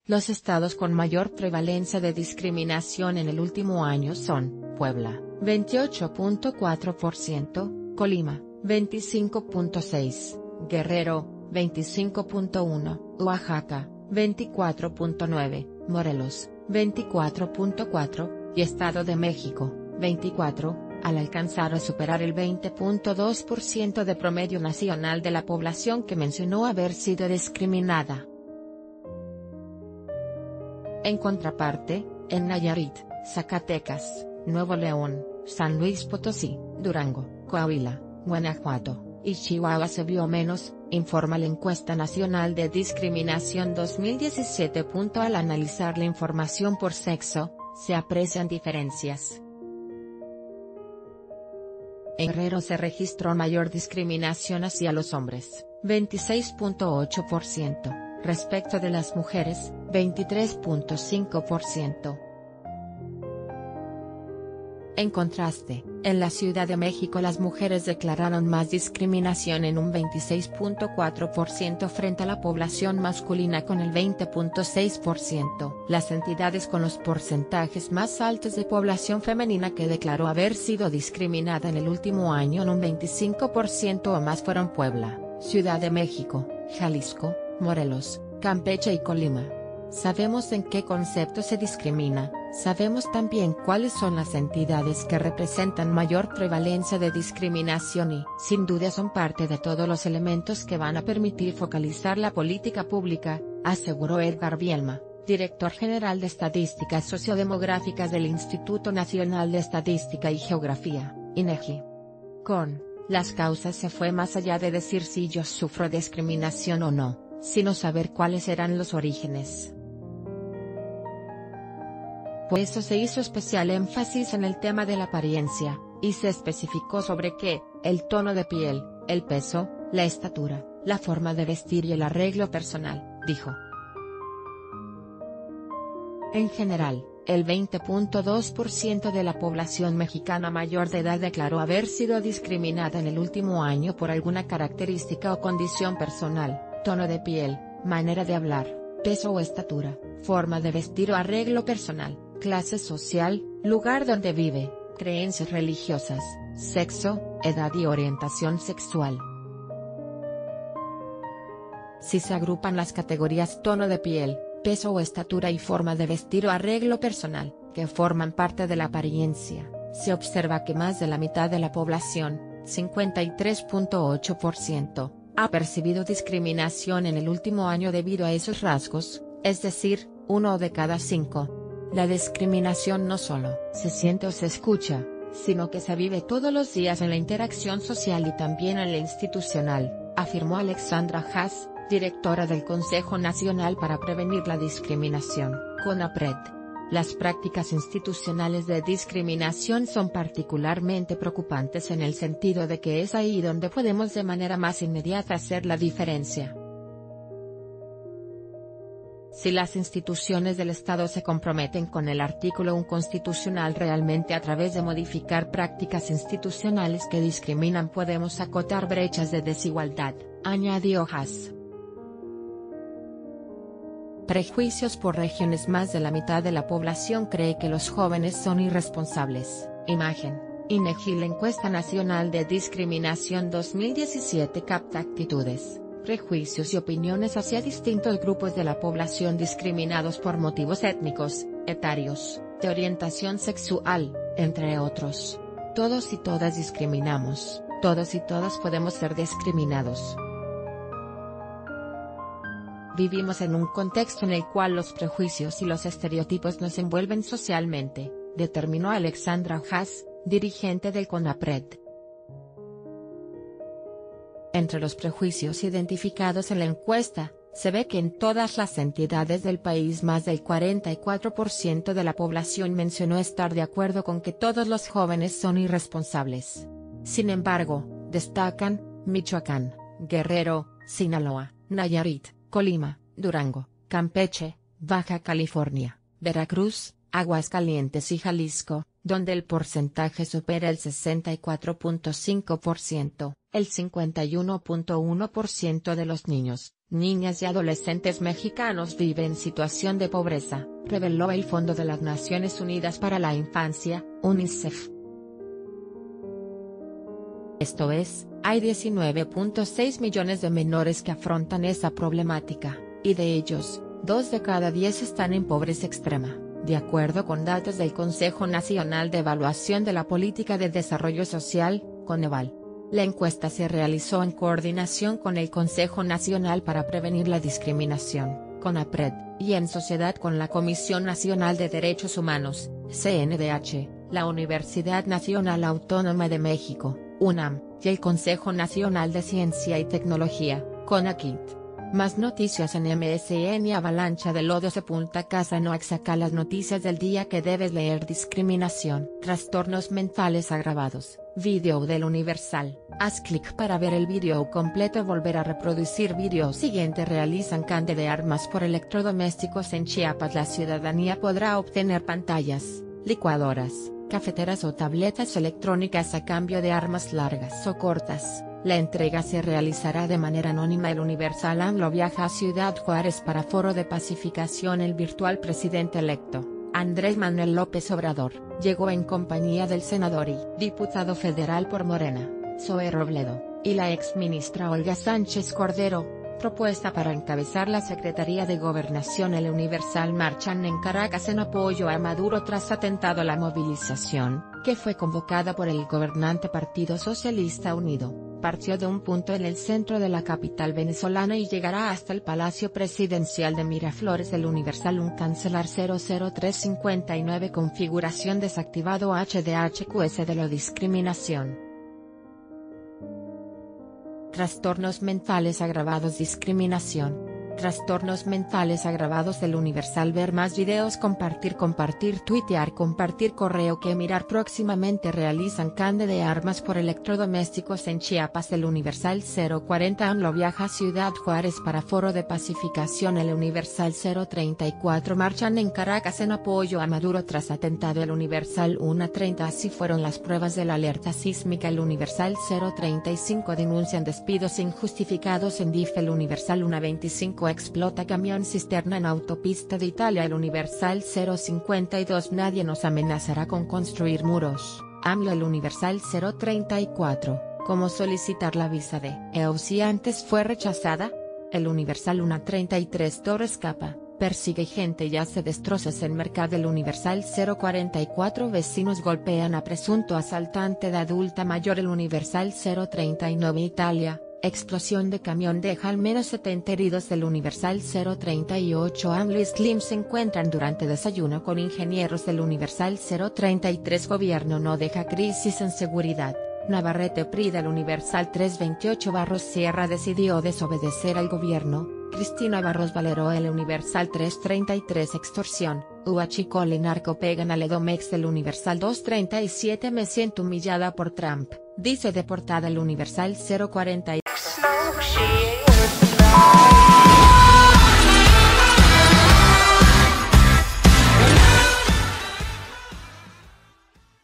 Los estados con mayor prevalencia de discriminación en el último año son, Puebla, 28.4%, Colima, 25.6%, Guerrero, 25.1%, Oaxaca, 24.9%, Morelos, 24.4%, y Estado de México, 24%, al alcanzar o superar el 20.2% de promedio nacional de la población que mencionó haber sido discriminada. En contraparte, en Nayarit, Zacatecas, Nuevo León, San Luis Potosí, Durango, Coahuila, Guanajuato y Chihuahua se vio menos, informa la Encuesta Nacional de Discriminación 2017. Al analizar la información por sexo, se aprecian diferencias. En Guerrero se registró mayor discriminación hacia los hombres, 26.8%, respecto de las mujeres, 23.5%. En contraste, en la Ciudad de México las mujeres declararon más discriminación en un 26.4% frente a la población masculina con el 20.6%. Las entidades con los porcentajes más altos de población femenina que declaró haber sido discriminada en el último año en un 25% o más fueron Puebla, Ciudad de México, Jalisco, Morelos, Campeche y Colima. Sabemos en qué concepto se discrimina, sabemos también cuáles son las entidades que representan mayor prevalencia de discriminación y, sin duda, son parte de todos los elementos que van a permitir focalizar la política pública, aseguró Edgar Bielma, director general de Estadísticas Sociodemográficas del Instituto Nacional de Estadística y Geografía, INEGI. Con las causas se fue más allá de decir si yo sufro discriminación o no, sino saber cuáles eran los orígenes. Por eso se hizo especial énfasis en el tema de la apariencia, y se especificó sobre qué, el tono de piel, el peso, la estatura, la forma de vestir y el arreglo personal, dijo. En general, el 20.2% de la población mexicana mayor de edad declaró haber sido discriminada en el último año por alguna característica o condición personal, tono de piel, manera de hablar, peso o estatura, forma de vestir o arreglo personal, clase social, lugar donde vive, creencias religiosas, sexo, edad y orientación sexual. Si se agrupan las categorías tono de piel, peso o estatura y forma de vestir o arreglo personal, que forman parte de la apariencia, se observa que más de la mitad de la población, 53.8%, ha percibido discriminación en el último año debido a esos rasgos, es decir, 1 de cada 5. La discriminación no solo se siente o se escucha, sino que se vive todos los días en la interacción social y también en la institucional, afirmó Alexandra Haas, directora del Consejo Nacional para Prevenir la Discriminación, CONAPRED. Las prácticas institucionales de discriminación son particularmente preocupantes en el sentido de que es ahí donde podemos de manera más inmediata hacer la diferencia. Si las instituciones del Estado se comprometen con el artículo 1 constitucional realmente a través de modificar prácticas institucionales que discriminan podemos acotar brechas de desigualdad, añadió Haas. Prejuicios por regiones. Más de la mitad de la población cree que los jóvenes son irresponsables. Imagen, INEGI. La Encuesta Nacional de Discriminación 2017 capta actitudes, prejuicios y opiniones hacia distintos grupos de la población discriminados por motivos étnicos, etarios, de orientación sexual, entre otros. Todos y todas discriminamos, todos y todas podemos ser discriminados. Vivimos en un contexto en el cual los prejuicios y los estereotipos nos envuelven socialmente, determinó Alexandra Haas, dirigente del CONAPRED. Entre los prejuicios identificados en la encuesta, se ve que en todas las entidades del país más del 44% de la población mencionó estar de acuerdo con que todos los jóvenes son irresponsables. Sin embargo, destacan, Michoacán, Guerrero, Sinaloa, Nayarit, Colima, Durango, Campeche, Baja California, Veracruz, Aguascalientes y Jalisco, donde el porcentaje supera el 64.5%, el 51.1% de los niños, niñas y adolescentes mexicanos viven en situación de pobreza, reveló el Fondo de las Naciones Unidas para la Infancia, UNICEF. Esto es, hay 19.6 millones de menores que afrontan esa problemática, y de ellos, 2 de cada 10 están en pobreza extrema, de acuerdo con datos del Consejo Nacional de Evaluación de la Política de Desarrollo Social, Coneval. La encuesta se realizó en coordinación con el Consejo Nacional para Prevenir la Discriminación, CONAPRED, y en sociedad con la Comisión Nacional de Derechos Humanos, CNDH, la Universidad Nacional Autónoma de México, UNAM, y el Consejo Nacional de Ciencia y Tecnología, CONACYT. Más noticias en MSN y Avalancha de Lodo sepulta Casa en Oaxaca. Las noticias del día que debes leer: discriminación, trastornos mentales agravados, video del Universal, haz clic para ver el video completo. Volver a reproducir video siguiente. Realizan canje de armas por electrodomésticos en Chiapas. La ciudadanía podrá obtener pantallas, licuadoras, cafeteras o tabletas electrónicas a cambio de armas largas o cortas. La entrega se realizará de manera anónima. El Universal. AMLO viaja a Ciudad Juárez para foro de pacificación. El virtual presidente electo, Andrés Manuel López Obrador, llegó en compañía del senador y diputado federal por Morena, Zoe Robledo, y la exministra Olga Sánchez Cordero, propuesta para encabezar la Secretaría de Gobernación. El Universal. Marchan en Caracas en apoyo a Maduro tras atentado a la movilización, que fue convocada por el gobernante Partido Socialista Unido, partió de un punto en el centro de la capital venezolana y llegará hasta el Palacio Presidencial de Miraflores. El Universal. Un cancelar 00359. Configuración desactivado HDHQS de la discriminación. Trastornos mentales agravados. Discriminación, trastornos mentales agravados. El Universal. Ver más videos. Compartir, tuitear, compartir correo que mirar. Próximamente realizan canje de armas por electrodomésticos en Chiapas. El Universal. 040. AMLO viaja a Ciudad Juárez para foro de pacificación. El Universal. 034. Marchan en Caracas en apoyo a Maduro tras atentado. El Universal. 1:30. Así fueron las pruebas de la alerta sísmica. El Universal. 035. Denuncian despidos injustificados en DIF. El Universal. 1:25. Explota camión cisterna en autopista de Italia. El Universal. 052. Nadie nos amenazará con construir muros, AMLO. El Universal. 034. ¿Cómo solicitar la visa de EU si antes fue rechazada? El Universal. 1:33. Toro escapa, persigue gente y hace destrozos en mercado. El Universal. 044. Vecinos golpean a presunto asaltante de adulta mayor. El Universal. 039. Italia. Explosión de camión deja al menos 70 heridos. El Universal. 038. AMLO y Slim se encuentran durante desayuno con ingenieros. El Universal. 033. Gobierno no deja crisis en seguridad, Navarrete PRI. Del Universal. 328. Barros Sierra decidió desobedecer al gobierno, Cristina Barros Valero. El Universal. 333. Extorsión, huachicol y narco pegan al Edomex. El Universal. 237. Me siento humillada por Trump, dice deportada. El Universal. 040.